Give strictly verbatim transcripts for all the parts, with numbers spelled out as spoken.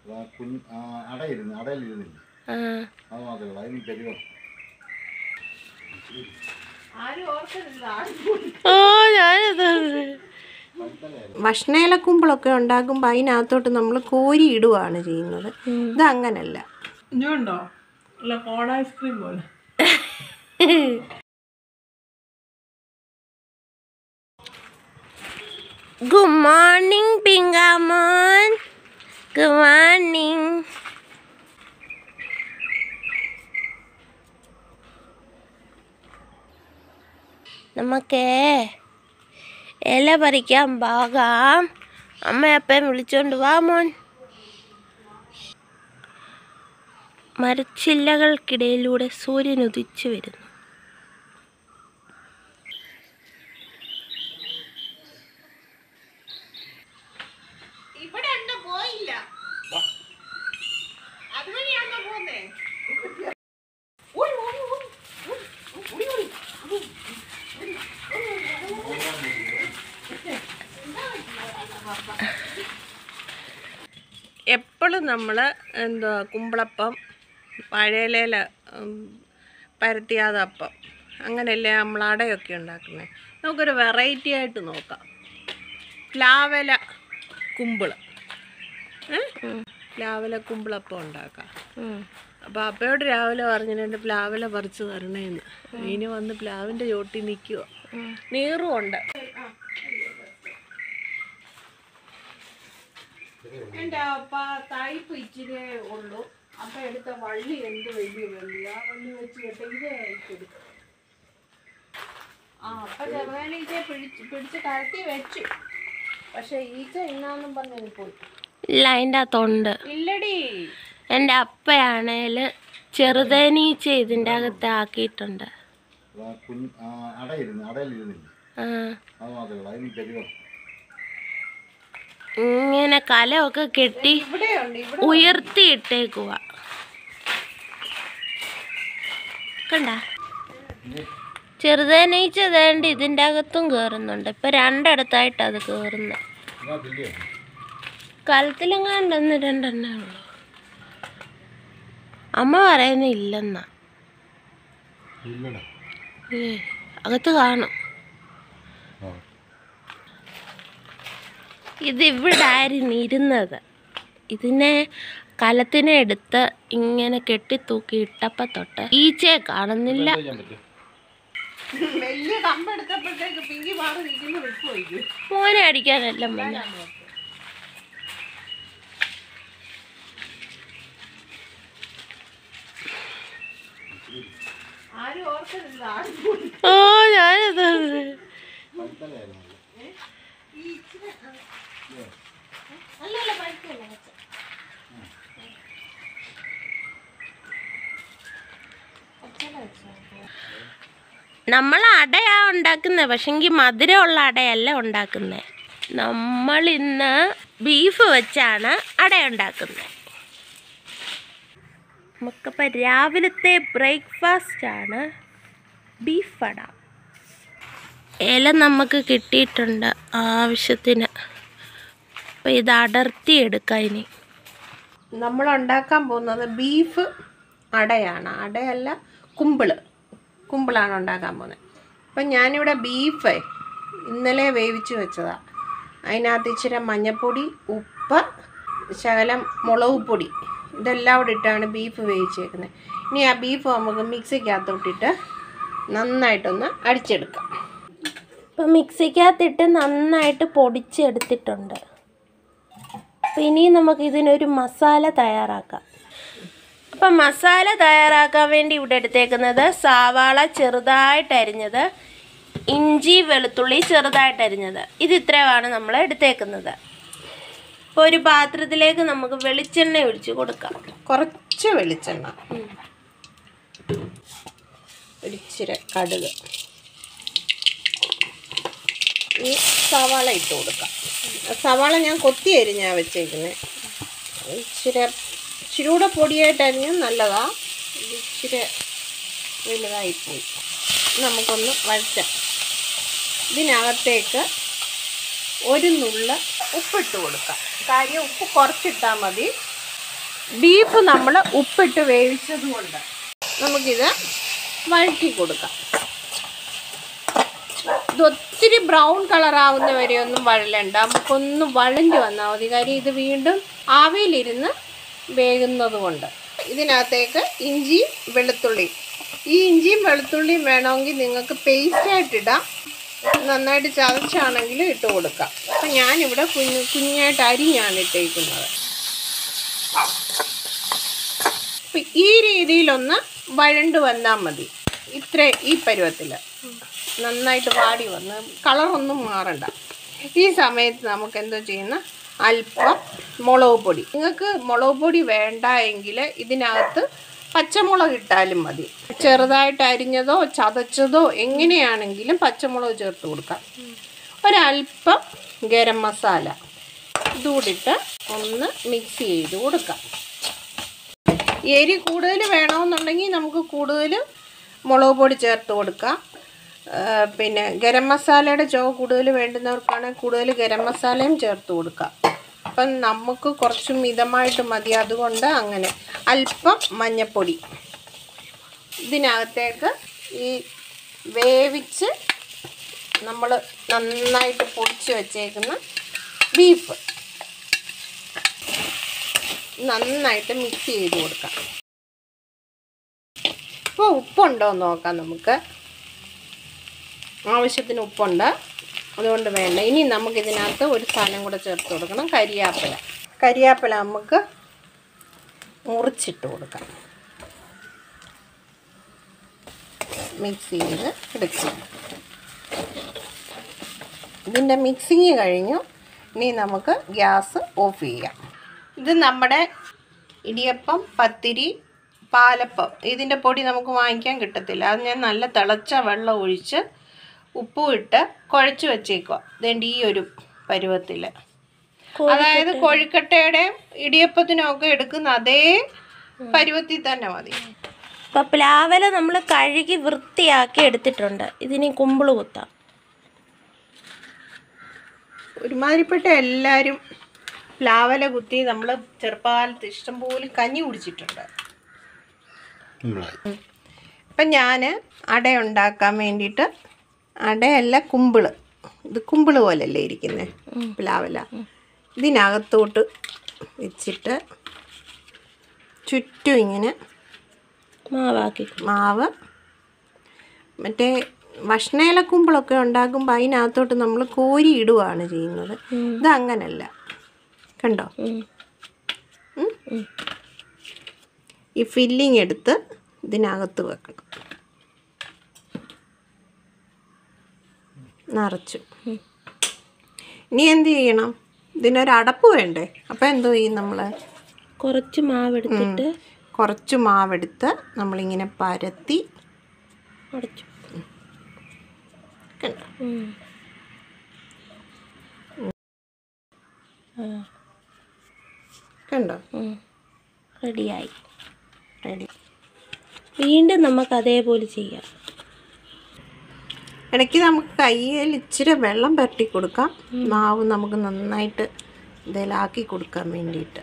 അടയിരുന്നു അടയിലിരുന്നില്ല. അത് മാത്രമേ ഉള്ളൂ. അതിന് പെരുവ ഭക്ഷണയില കുമ്പിളൊക്കെ ഉണ്ടാക്കുമ്പോൾ അതിനകത്തോട്ട് നമ്മൾ കോരി ഇടുകയാണ് ചെയ്യുന്നത്. ഇതങ്ങനല്ല. ഇതുണ്ടോ അല്ല കോൺ ഐസ്ക്രീം പോലെ. ഗുഡ് മോർണിംഗ് പിങ്കാമോൻ. Good morning. നമുക്ക് ഇല പറിക്കാൻ പോകാം. അമ്മയപ്പൻ വിളിച്ചോണ്ട് വാ മോൻ. മരച്ചില്ലകൾക്കിടയിലൂടെ സൂര്യൻ ഉദിച്ചു വരുന്നു. ഇവിടെ പോയില്ല. അതുവഴിയാണോ പോകുന്നേ? എപ്പോഴും നമ്മൾ എന്താ കുമ്പളപ്പം, പഴയില പരത്തിയാതപ്പം, അങ്ങനെയല്ലേ നമ്മൾ അടയൊക്കെ ഉണ്ടാക്കുന്നത്. നമുക്കൊരു വെറൈറ്റി ആയിട്ട് നോക്കാം. പ്ലാവല കുമ്പിള് പ്ലാവല കുമ്പിളപ്പം ഉണ്ടാക്കാം. അപ്പോൾ അപ്പയോട് രാവിലെ പറഞ്ഞിട്ടുണ്ട് പ്ലാവല പറിച്ച് തരണേന്ന്. ഇനി വന്ന് പ്ലാവിൻ്റെ ചോട്ടി നിൽക്കുക. നീറും ഉണ്ട്. എൻ്റെ അപ്പ തൈപ്പ് ഇച്ചിരി ഉള്ളൂ. അപ്പം എടുത്ത വള്ളി എന്ത് വലിയ വള്ളി, ആ വള്ളി വെച്ച് കേട്ടോ ഇതേ എടുക്കും. ആ അപ്പം ചെറുതാനീച്ച പിടിച്ച് പിടിച്ച് കഴത്തി വെച്ചു. പക്ഷെ ഈച്ച ഇന്നാന്നും പറഞ്ഞു പോയി. ഇല്ല, അതിൻ്റെ അകത്തുണ്ട്. ഇല്ലടി, എൻ്റെ അപ്പയാണേൽ ചെറുതേനീച്ച ഇതിൻ്റെ അകത്ത് ആക്കിയിട്ടുണ്ട്. ഇങ്ങനെ കലമൊക്കെ കെട്ടി ഉയർത്തിയിട്ടേക്കുക. കണ്ട, ചെറുതേനീച്ച വേണ്ട ഇതിൻ്റെ അകത്തും കയറുന്നുണ്ട്. ഇപ്പം രണ്ടിടത്തായിട്ട് അത് കയറുന്നത്. കലത്തിലെങ്ങാണ്ടൊന്ന് രണ്ടെണ്ണേ ഉള്ളൂ. അമ്മ പറയുന്ന ഇല്ലെന്നാ. ഏ അകത്ത് കാണും. ഇതിവിടായിരുന്നു ഇരുന്നത്. ഇതിനെ കലത്തിനെ എടുത്ത് ഇങ്ങനെ കെട്ടിത്തൂക്കി ഇട്ടപ്പ തൊട്ട് ഈച്ചയെ കാണുന്നില്ല. മോനെ അടിക്കാനല്ല മോനെ. ഓ ഞാനത് നമ്മൾ അടയാ ഉണ്ടാക്കുന്നത്. പക്ഷെങ്കിൽ മധുരമുള്ള അടയല്ല ഉണ്ടാക്കുന്നത്. നമ്മളിന്ന് ബീഫ് വെച്ചാണ് അട ഉണ്ടാക്കുന്നത്. നമുക്കിപ്പോൾ രാവിലത്തെ ബ്രേക്ക്ഫാസ്റ്റാണ് ബീഫ് അട. ഇല നമുക്ക് കിട്ടിയിട്ടുണ്ട് ആവശ്യത്തിന്. അപ്പോൾ ഇത് അടർത്തിയെടുക്കാം. ഇനി നമ്മൾ ഉണ്ടാക്കാൻ പോകുന്നത് ബീഫ് അടയാണ്. അടയല്ല, കുമ്പിള് കുമ്പിളാണ് ഉണ്ടാക്കാൻ പോകുന്നത്. അപ്പം ഞാനിവിടെ ബീഫ് ഇന്നലെ വേവിച്ച് വെച്ചതാണ്. അതിനകത്ത് ഇച്ചിരി മഞ്ഞൾപ്പൊടി, ഉപ്പ്, ശകലം മുളക് പൊടി, ഇതെല്ലാം കൂടെ ഇട്ടാണ് ബീഫ് വേവിച്ചേക്കുന്നത്. ഇനി ആ ബീഫ് നമുക്ക് മിക്സിക്കകത്തോട്ടിട്ട് നന്നായിട്ടൊന്ന് അടിച്ചെടുക്കാം. ഇപ്പം മിക്സിക്കകത്തിട്ട് നന്നായിട്ട് പൊടിച്ചെടുത്തിട്ടുണ്ട്. അപ്പം ഇനി നമുക്ക് ഇതിനൊരു മസാല തയ്യാറാക്കാം. അപ്പം മസാല തയ്യാറാക്കാൻ വേണ്ടി ഇവിടെ എടുത്തേക്കുന്നത് സവാള ചെറുതായിട്ട് അരിഞ്ഞത്, ഇഞ്ചി വെളുത്തുള്ളി ചെറുതായിട്ട് അരിഞ്ഞത്. ഇത് ഇത്രയുമാണ് നമ്മൾ എടുത്തേക്കുന്നത്. ഇപ്പോൾ ഒരു പാത്രത്തിലേക്ക് നമുക്ക് വെളിച്ചെണ്ണ ഒഴിച്ച് കൊടുക്കാം. കുറച്ച് വെളിച്ചെണ്ണ, ഒരിച്ചിരി കടുക്, ഈ സവാള ഇട്ട് കൊടുക്കാം. സവാള ഞാൻ കൊത്തി അരിഞ്ഞാണ് വെച്ചേക്കുന്നത്. ഇച്ചിരി ഇച്ചിരി കൂടെ പൊടിയായിട്ട് അരിഞ്ഞാൽ നല്ലതാണ്. ഇച്ചിരി വലുതായിപ്പോയി. നമുക്കൊന്ന് വഴറ്റാം. ഇതിനകത്തേക്ക് ഒരു നുള്ള ഉപ്പിട്ട് കൊടുക്കാം. കാര്യം ഉപ്പ് കുറച്ചിട്ടാൽ മതി. ബീഫ് നമ്മൾ ഉപ്പിട്ട് വേവിച്ചത് കൊണ്ട് നമുക്കിത് വഴറ്റി കൊടുക്കാം. ഇത് ഒത്തിരി ബ്രൗൺ കളറാവുന്ന വരെ ഒന്നും വഴലണ്ട, നമുക്കൊന്ന് വഴഞ്ഞ് വന്നാൽ മതി. കാര്യം ഇത് വീണ്ടും ആവിയിലിരുന്ന് വേകുന്നത് കൊണ്ട്. ഇതിനകത്തേക്ക് ഇഞ്ചിയും വെളുത്തുള്ളിയും, ഈ ഇഞ്ചിയും വെളുത്തുള്ളിയും വേണമെങ്കിൽ നിങ്ങൾക്ക് പേസ്റ്റായിട്ടിടാം, നന്നായിട്ട് ചതച്ചാണെങ്കിലും ഇട്ട് കൊടുക്കാം. അപ്പം ഞാനിവിടെ കുഞ്ഞു കുഞ്ഞായിട്ട് അരിഞ്ഞാണ് ഇട്ടേക്കുന്നത്. അപ്പം ഈ രീതിയിലൊന്ന് വഴണ്ട് വന്നാൽ മതി. ഇത്ര ഈ പരുവത്തിൽ നന്നായിട്ട് വാടി വന്ന് കളറൊന്നും മാറണ്ട. ഈ സമയത്ത് നമുക്ക് എന്തോ ചെയ്യുന്ന അല്പം മുളക് പൊടി. നിങ്ങൾക്ക് മുളക് പൊടി വേണ്ട എങ്കിൽ ഇതിനകത്ത് പച്ചമുളക് ഇട്ടാലും മതി. ചെറുതായിട്ട് അരിഞ്ഞതോ ചതച്ചതോ എങ്ങനെയാണെങ്കിലും പച്ചമുളക് ചേർത്ത് കൊടുക്കാം. ഒരല്പം ഗരം മസാല ഇതുകൂടിയിട്ട് ഒന്ന് മിക്സ് ചെയ്ത് കൊടുക്കാം. എരി കൂടുതൽ വേണമെന്നുണ്ടെങ്കിൽ നമുക്ക് കൂടുതൽ മുളക് പൊടി ചേർത്ത് കൊടുക്കാം. പിന്നെ ഗരം മസാലയുടെ ചുവ കൂടുതൽ വേണ്ടുന്നവർക്കാണെങ്കിൽ കൂടുതൽ ഗരം മസാലയും ചേർത്ത് കൊടുക്കാം. അപ്പം നമുക്ക് കുറച്ച് മിതമായിട്ട് മതി, അതുകൊണ്ട് അങ്ങനെ. അല്പം മഞ്ഞൾപ്പൊടി. ഇതിനകത്തേക്ക് ഈ വേവിച്ച് നമ്മൾ നന്നായിട്ട് പൊടിച്ച് വച്ചേക്കുന്ന ബീഫ് നന്നായിട്ട് മിക്സ് ചെയ്ത് കൊടുക്കാം. ഇപ്പോൾ ഉപ്പുണ്ടോ എന്ന് നോക്കാം നമുക്ക്. ആവശ്യത്തിന് ഉപ്പുണ്ട്, അതുകൊണ്ട് വേണ്ട. ഇനി നമുക്കിതിനകത്ത് ഒരു സാധനം കൂടെ ചേർത്ത് കൊടുക്കണം, കരിയാപ്പില. കരിയാപ്പില നമുക്ക് മുറിച്ചിട്ട് കൊടുക്കാം. മിക്സ് ചെയ്ത് എടുക്കാം. ഇതിൻ്റെ മിക്സിങ് കഴിഞ്ഞു. ഇനി നമുക്ക് ഗ്യാസ് ഓഫ് ചെയ്യാം. ഇത് നമ്മുടെ ഇടിയപ്പം, പത്തിരി, പാലപ്പം ഇതിൻ്റെ പൊടി നമുക്ക് വാങ്ങിക്കാൻ കിട്ടത്തില്ല. അത് ഞാൻ നല്ല തിളച്ച വെള്ളം ഒഴിച്ച് ഉപ്പും ഇട്ട് കുഴച്ച് വെച്ചേക്കുക. ഇതേണ്ട ഈ ഒരു പരുവത്തിൽ, അതായത് കൊഴുക്കട്ടയുടെ ഇടിയപ്പത്തിനൊക്കെ എടുക്കുന്ന അതേ പരുവത്തിൽ തന്നെ മതി. ഇപ്പം പ്ലാവല നമ്മൾ കഴുകി വൃത്തിയാക്കി എടുത്തിട്ടുണ്ട്. ഇതിന് കുമ്പിള് കുത്താം. ഒരുമാതിരിപ്പെട്ട എല്ലാവരും പ്ലാവല കുത്തി നമ്മൾ ചെറുപ്പകാലത്ത് ഇഷ്ടംപോലെ കഞ്ഞി കുടിച്ചിട്ടുണ്ട്. ഇപ്പം ഞാൻ അട ഉണ്ടാക്കാൻ വേണ്ടിയിട്ട്, അടയല്ല കുമ്പിള്, ഇത് കുമ്പിള് പോലല്ലേ ഇരിക്കുന്നത് പ്ലാവല, ഇതിനകത്തോട്ട് വെച്ചിട്ട് ചുറ്റും ഇങ്ങനെ മാവാക്കി മാവ് മറ്റേ ഭക്ഷണയില കുമ്പിളൊക്കെ ഉണ്ടാക്കുമ്പോൾ അതിനകത്തോട്ട് നമ്മൾ കോരി ഇടുകയാണ് ചെയ്യുന്നത്. ഇതങ്ങനല്ല, കണ്ടോ? ഈ ഫില്ലിങ് എടുത്ത് ഇതിനകത്ത് വെക്കണം, നിറച്ചു. ഇനി എന്ത് ചെയ്യണം? ഇതിനൊരു അടപ്പ് വേണ്ടേ? അപ്പം എന്തോ ചെയ്യും? നമ്മൾ കുറച്ച് മാവെടുത്തിട്ട് കുറച്ച് മാവെടുത്ത് നമ്മളിങ്ങനെ പരത്തി അടച്ചു. കണ്ടോ? കണ്ടോ? റെഡിയായി. റെഡി. വീണ്ടും നമുക്ക് അതേപോലെ ചെയ്യാം. ഇടയ്ക്ക് നമുക്ക് കയ്യിൽ ഇച്ചിരി വെള്ളം പരട്ടി കൊടുക്കാം, മാവ് നമുക്ക് നന്നായിട്ട് ഇതിലാക്കി കൊടുക്കാൻ വേണ്ടിയിട്ട്.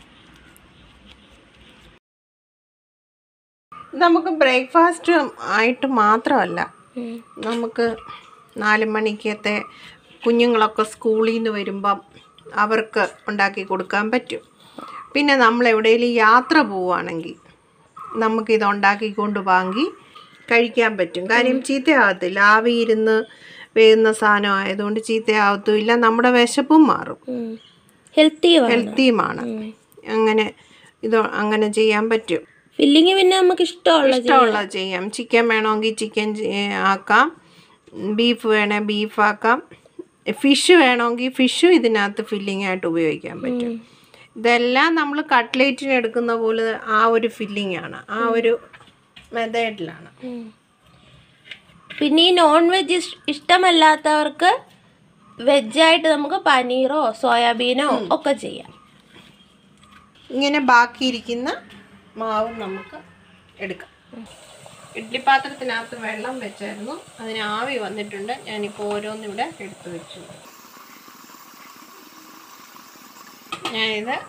നമുക്ക് ബ്രേക്ക്ഫാസ്റ്റ് ആയിട്ട് മാത്രമല്ല, നമുക്ക് നാല് മണിക്കത്തെ കുഞ്ഞുങ്ങളൊക്കെ സ്കൂളിൽ നിന്ന് വരുമ്പം അവർക്ക് ഉണ്ടാക്കി കൊടുക്കാൻ പറ്റും. പിന്നെ നമ്മൾ എവിടെയെങ്കിലും യാത്ര പോവുകയാണെങ്കിൽ നമുക്കിത് ഉണ്ടാക്കിക്കൊണ്ട് വാങ്ങി കഴിക്കാൻ പറ്റും. കാര്യം ചീത്തയാകത്തില്ല, ആവിയിരുന്ന് വേകുന്ന സാധനം ആയതുകൊണ്ട് ചീത്തയാകത്തുമില്ല, നമ്മുടെ വിശപ്പും മാറും, ഹെൽത്തി ഹെൽത്തിയുമാണ്. അങ്ങനെ ഇത് അങ്ങനെ ചെയ്യാൻ പറ്റും. ഫില്ലിങ് പിന്നെ നമുക്ക് ഇഷ്ടമുള്ള ഇഷ്ടമുള്ളത് ചെയ്യാം. ചിക്കൻ വേണമെങ്കിൽ ചിക്കൻ ആക്കാം, ബീഫ് വേണേൽ ബീഫ് ആക്കാം, ഫിഷ് വേണമെങ്കിൽ ഫിഷും ഇതിനകത്ത് ഫില്ലിംഗ് ആയിട്ട് ഉപയോഗിക്കാൻ പറ്റും. ഇതെല്ലാം നമ്മൾ കട്ട്ലേറ്റിന് എടുക്കുന്ന പോലെ ആ ഒരു ഫില്ലിംഗ് ആണ്, ആ ഒരു മെത്തേഡിലാണ്. പിന്നെ ഈ നോൺ വെജ് ഇഷ്ടമല്ലാത്തവർക്ക് വെജായിട്ട് നമുക്ക് പനീറോ സോയാബീനോ ഒക്കെ ചെയ്യാം. ഇങ്ങനെ ബാക്കിയിരിക്കുന്ന മാവ് നമുക്ക് എടുക്കാം. ഇഡ്ഡലി പാത്രത്തിനകത്ത് വെള്ളം വെച്ചായിരുന്നു, അതിന് ആവി വന്നിട്ടുണ്ട്. ഞാനിപ്പോൾ ഓരോന്നിവിടെ എടുത്ത് വെച്ചു. ഞാനിത്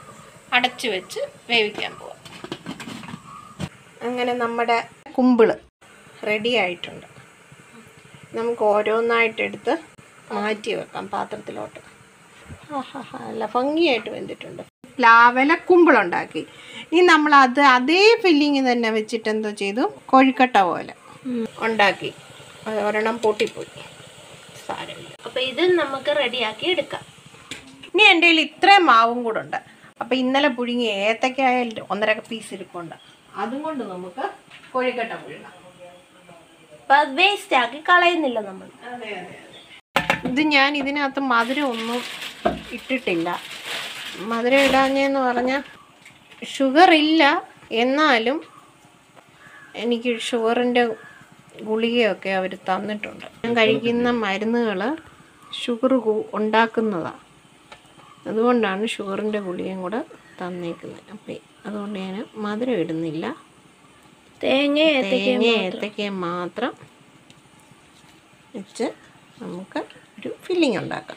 അടച്ചു വെച്ച് വേവിക്കാൻ പോവാം. അങ്ങനെ നമ്മുടെ കുമ്പിള് റെഡി ആയിട്ടുണ്ട്. നമുക്ക് ഓരോന്നായിട്ടെടുത്ത് മാറ്റി വെക്കാം പാത്രത്തിലോട്ട്. ആഹാ, നല്ല ഭംഗിയായിട്ട് വെന്തിട്ടുണ്ട്. ലാവല കുമ്പിളുണ്ടാക്കി. ഇനി നമ്മൾ അത് അതേ ഫില്ലിങ് തന്നെ വെച്ചിട്ട് എന്തോ ചെയ്തു, കോഴിക്കട്ട പോലെ ഉണ്ടാക്കി. ഒരെണ്ണം പൊട്ടിപ്പോയി, സാരമില്ല. അപ്പോൾ ഇത് നമുക്ക് റെഡിയാക്കി എടുക്കാം. ഇനി എൻ്റെ കയ്യിൽ ഇത്രയും മാവും കൂടെ ഉണ്ട്. അപ്പോൾ ഇന്നലെ പുഴുങ്ങി ഏത്തക്കായാലും ഒന്നര പീസ് ഇരിപ്പുണ്ട്. അതും കൊണ്ട് നമുക്ക് കോഴിക്കട്ട പുഴുങ്ങാം. അപ്പം അത് വേസ്റ്റ് ആക്കി കളയുന്നില്ല നമ്മൾ. അതെ അതെ അതെ. ഇത് ഞാൻ ഇതിനകത്ത് മധുരം ഒന്നും ഇട്ടിട്ടില്ല. മധുരം ഇടാഞ്ഞെന്ന് പറഞ്ഞാൽ ഷുഗർ ഇല്ല, എന്നാലും എനിക്ക് ഷുഗറിൻ്റെ ഗുളികയൊക്കെ അവർ തന്നിട്ടുണ്ട്. ഞാൻ കഴിക്കുന്ന മരുന്നുകൾ ഷുഗർ ഉണ്ടാക്കുന്നതാണ്. അതുകൊണ്ടാണ് ഷുഗറിൻ്റെ ഗുളികയും കൂടെ തന്നേക്കുന്നത്. അപ്പം അതുകൊണ്ട് ഞാൻ മധുരം ഇടുന്നില്ല. തേങ്ങ തേങ്ങ ഏത്തക്ക മാത്രം വെച്ച് നമുക്ക് ഒരു ഫില്ലിങ് ഉണ്ടാക്കാം.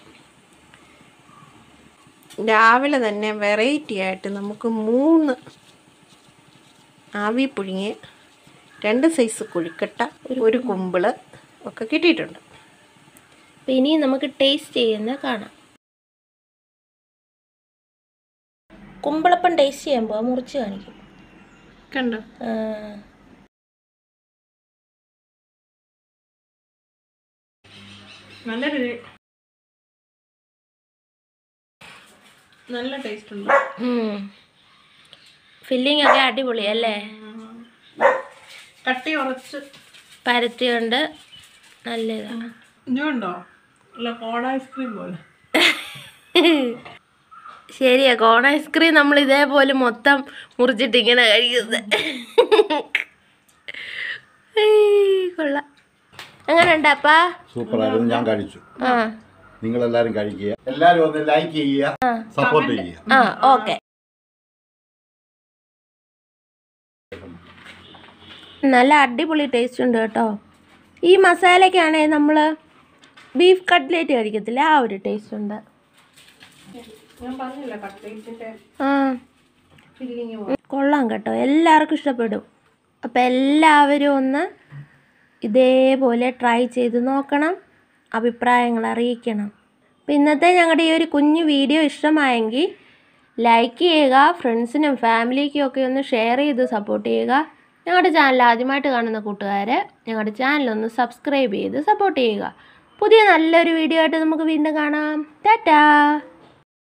രാവിലെ തന്നെ വെറൈറ്റി ആയിട്ട് നമുക്ക് മൂന്ന് ആവി പുഴുങ്ങിയ രണ്ട് സൈസ് കൊഴുക്കട്ട, ഒരു കുമ്പിള് ഒക്കെ കിട്ടിയിട്ടുണ്ട്. അപ്പം ഇനി നമുക്ക് ടേസ്റ്റ് ചെയ്യുന്നത് കാണാം. കുമ്പിളപ്പം ടേസ്റ്റ് ചെയ്യുമ്പോൾ മുറിച്ച് കാണിക്കും. കണ്ടോ? നല്ല നല്ല ടേസ്റ്റ് ഉണ്ട്. ഫില്ലിംഗ് ഒക്കെ അടിപൊളിയല്ലേ? കട്ടി ഉറച്ച് പരത്തിയുണ്ട്. നല്ല ഇതാണ്. ഇതുണ്ടോ അല്ല കോൺ ഐസ്ക്രീം പോലെ. ശരിയാ, കോൺ ഐസ്ക്രീം നമ്മൾ ഇതേപോലെ മൊത്തം മുറിച്ചിട്ട് ഇങ്ങനെ കഴിക്കുന്നത്. കൊള്ളാം. എങ്ങനെ ഉണ്ടാപ്പാ? സൂപ്പറായിരുന്നു. ഞാൻ കഴിച്ചു. ആ, നിങ്ങളെല്ലാരും കഴിക്കുക. എല്ലാരും ഒന്ന് ലൈക്ക് ചെയ്യുക, സപ്പോർട്ട് ചെയ്യുക. ആ ഓക്കെ. നല്ല അടിപൊളി ടേസ്റ്റ് ഉണ്ട് കേട്ടോ. ഈ മസാലയ്ക്കാണെങ്കിൽ നമ്മൾ ബീഫ് കട്ട്ലേറ്റ് കഴിക്കത്തില്ല, ആ ഒരു ടേസ്റ്റ് ഉണ്ട്. ഞാൻ പറഞ്ഞില്ല കട്ട്ലേറ്റിൻ്റെ ആ ഫില്ലിങ് കൊള്ളാം കേട്ടോ, എല്ലാവർക്കും ഇഷ്ടപ്പെടും. അപ്പം എല്ലാവരും ഒന്ന് ഇതേപോലെ ട്രൈ ചെയ്ത് നോക്കണം, അഭിപ്രായങ്ങൾ അറിയിക്കണം. അപ്പം ഇന്നത്തെ ഞങ്ങളുടെ ഈ ഒരു കുഞ്ഞു വീഡിയോ ഇഷ്ടമായെങ്കിൽ ലൈക്ക് ചെയ്യുക, ഫ്രണ്ട്സിനും ഫാമിലിക്കും ഒക്കെ ഒന്ന് ഷെയർ ചെയ്ത് സപ്പോർട്ട് ചെയ്യുക. ഞങ്ങളുടെ ചാനൽ ആദ്യമായിട്ട് കാണുന്ന കൂട്ടുകാരെ ഞങ്ങളുടെ ചാനലൊന്ന് സബ്സ്ക്രൈബ് ചെയ്ത് സപ്പോർട്ട് ചെയ്യുക. പുതിയ നല്ലൊരു വീഡിയോ ആയിട്ട് നമുക്ക് വീണ്ടും കാണാം. ടാറ്റാ.